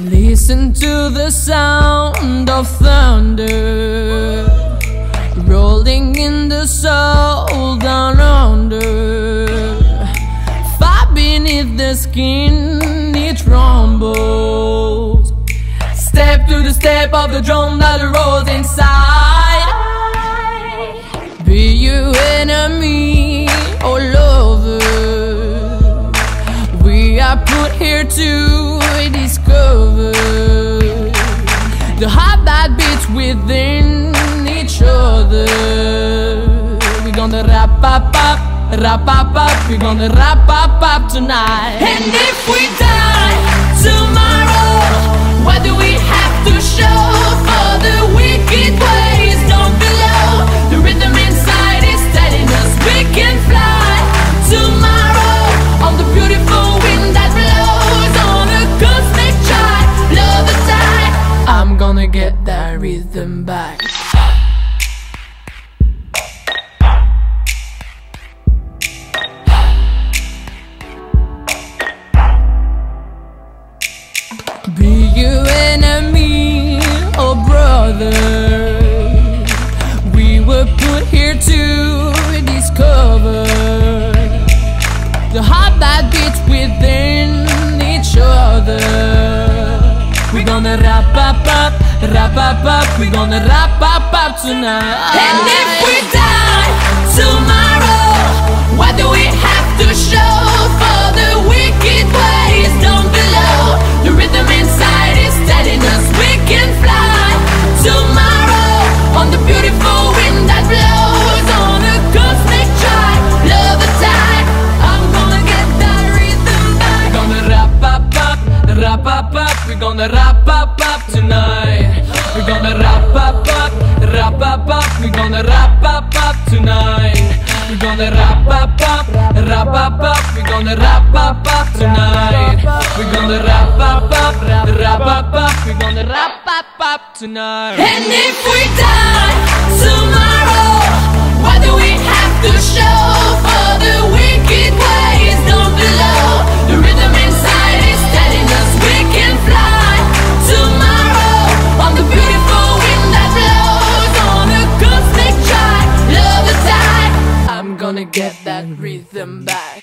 Listen to the sound of thunder rolling in the soul down under. Far beneath the skin it rumbles. Step to the step of the drum that rolls inside. Be you enemy or lover, we are put here to discover the heart that beats within each other. We're gonna wrap up, we're gonna wrap up tonight. And if we die tomorrow, what do we have to show for the wicked ways down below? The rhythm inside is telling us we can fly tomorrow on the beautiful wind that blows on a cosmic child. Love the tide. I'm gonna get that rhythm back. Be you enemy or brother, we were put here to discover the heart that beats within each other. We're gonna wrap up, we're gonna wrap up tonight. And if we die tomorrow, what do we have to show for the wicked ways down below? The rhythm inside is telling us we can fly tomorrow on the beautiful wind that blows on a cosmic child. Love the tide. I'm gonna get that rhythm back. We're gonna wrap up, we're gonna wrap up tonight. We're gonna wrap up, we're gonna wrap up tonight. We're gonna wrap up, we're gonna wrap up tonight. We're gonna wrap up, we're gonna wrap up tonight. And if we die tomorrow, what do we have to show for the wicked ways down below? The rhythm inside is telling us we can fly tomorrow on the beautiful wind that blows on a cosmic child. Love the tide. I'm gonna get that rhythm back.